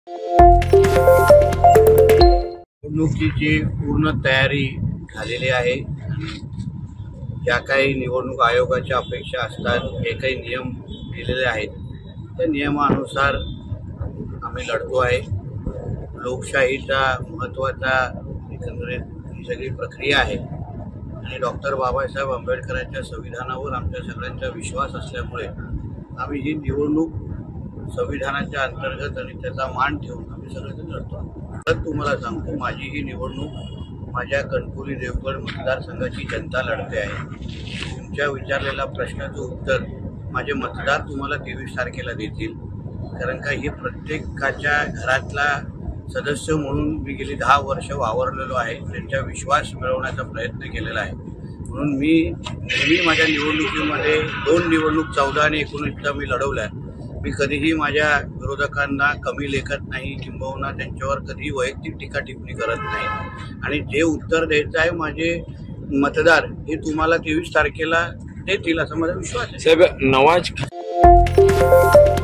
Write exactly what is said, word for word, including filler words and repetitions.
निवडणुकीची पूर्ण तयारी झालेली आहे। ज्या काही निवडणूक आयोगाच्या अपेक्षा असतात, जे काही नियम दिलेले आहेत त्या नियमानुसार आम्ही लढतो आहे। लोकशाहीचा महत्त्वाचा एकंदरीत ही सगळी प्रक्रिया आहे आणि डॉक्टर बाबासाहेब आंबेडकरांच्या संविधानावर आमच्या सगळ्यांचा विश्वास असल्यामुळे आम्ही ही निवडणूक संविधानाच्या अंतर्गत आणि त्याचा मान ठेवून आम्ही सगळेजण लढतो। तर तुम्हाला सांगतो, माझी ही निवडणूक माझ्या कणकवली देवगड मतदारसंघाची जनता लढते आहे। तुमच्या विचारलेल्या प्रश्नाचं उत्तर माझे मतदार तुम्हाला तेवीस तारखेला देतील, कारण का ही प्रत्येकाच्या घरातला सदस्य म्हणून मी गेली दहा वर्ष वावरलेलो आहे, त्यांचा विश्वास मिळवण्याचा प्रयत्न केलेला आहे। म्हणून मी नेहमी माझ्या निवडणुकीमध्ये दोन निवडणूक चौदा आणि एकोणीसला मी लढवल्या। मी कधीही माझ्या विरोधकांना कमी लेखत नाही, किंबहुना त्यांच्यावर कधीही वैयक्तिक टीका टिप्पणी करत नाही आणि जे उत्तर द्यायचं आहे माझे मतदार हे तुम्हाला तेवीस तारखेला देतील असा माझा विश्वास आहे। साहेब, नवाज